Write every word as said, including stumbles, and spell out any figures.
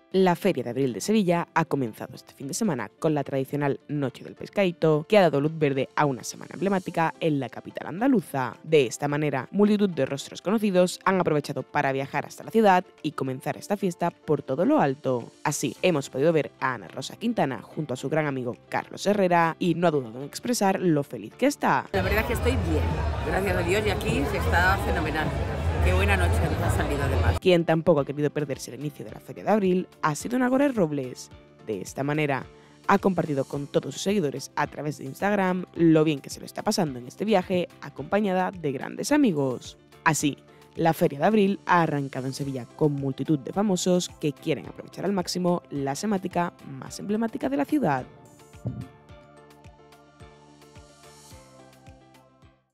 La Feria de Abril de Sevilla ha comenzado este fin de semana con la tradicional Noche del Pescadito, que ha dado luz verde a una semana emblemática en la capital andaluza. De esta manera, multitud de rostros conocidos han aprovechado para viajar hasta la ciudad y comenzar esta fiesta por todo lo alto. Así, hemos podido ver a Ana Rosa Quintana junto a su gran amigo Carlos Herrera y no ha dudado en expresar lo feliz que está. La verdad es que estoy bien, gracias a Dios, y aquí se está fenomenal. Qué buena noche nos ha salido además. Quien tampoco ha querido perderse el inicio de la Feria de Abril ha sido Nagore Robles. De esta manera, ha compartido con todos sus seguidores a través de Instagram lo bien que se lo está pasando en este viaje, acompañada de grandes amigos. Así, la Feria de Abril ha arrancado en Sevilla con multitud de famosos que quieren aprovechar al máximo la temática más emblemática de la ciudad.